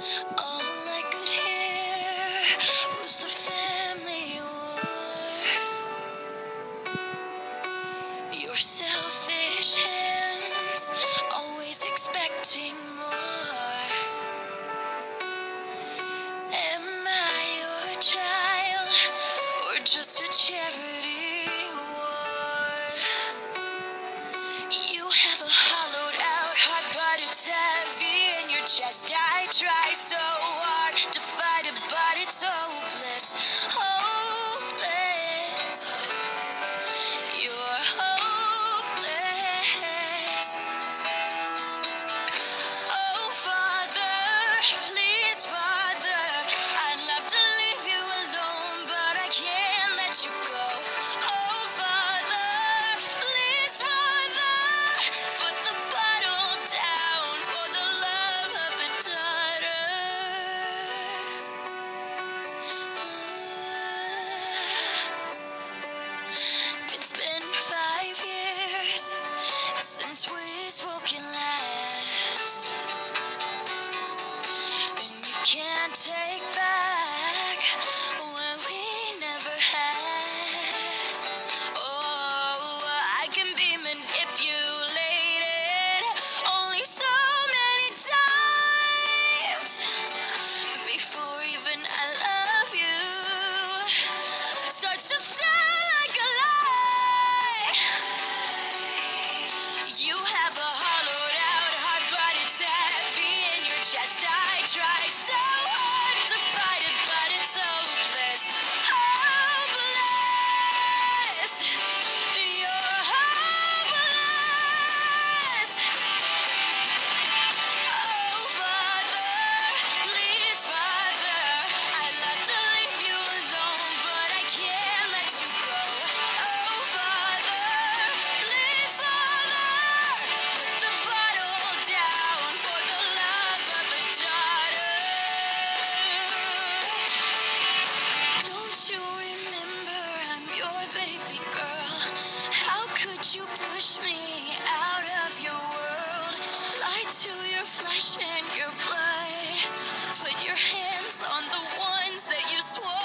All I could hear was the family war. Your selfish hands, always expecting more. Am I your child, or just a charity ward? You have a hollowed out heart, but it's heavy in your chest. I try so hard to fight it, but it's hopeless, hopeless. You're hopeless. Oh, Father, please, Father, I'd love to leave you alone, but I can't let you go. Oh, Father, please, Father, put the bottle down for the love of a daughter. It's been 5 years since we spoken last, and you can't take back what we never had. Oh, I can be manipulated only so many times before even I love you starts to sound like a lie. You have a hollowed out heart, but it's heavy in your chest. I try so hard to fight it, but it's hopeless, hopeless. You're hopeless. Oh, Father, please, Father, I'd love to leave you alone, but I can't let you go. Oh, Father, please, Father, put the bottle down for the love of a daughter. Don't you remember I'm your baby girl? How could you push me out of your world? Lie to your flesh and your blood. Put your hands on the ones that you swore